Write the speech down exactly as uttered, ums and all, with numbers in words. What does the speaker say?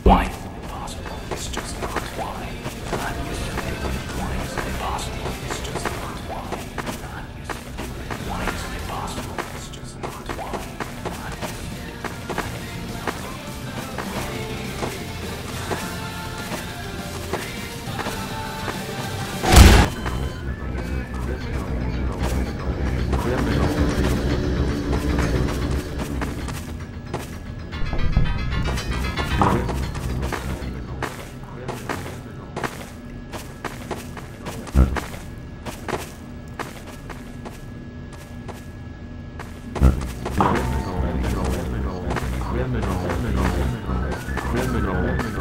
Why is it impossible? It's just not why. Not yesterday. Why is it impossible? It's just not why. Not yesterday. Why is it impossible? It's just not why. Not Criminal, criminal, criminal, criminal.